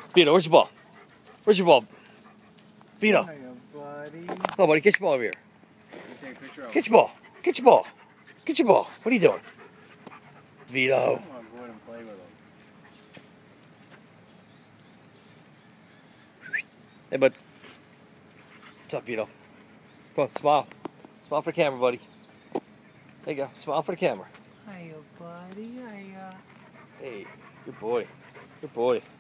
Vito, where's your ball? Where's your ball? Vito. Hiya, buddy. Oh, buddy, get your ball over here. Take a picture of Get your ball. Get your ball. Get your ball. What are you doing? Vito. I want to go ahead and play with him. Hey, bud. What's up, Vito? Come on, smile. Smile for the camera, buddy. There you go. Smile for the camera. Hiya, buddy. Hiya. Hey, good boy. Good boy.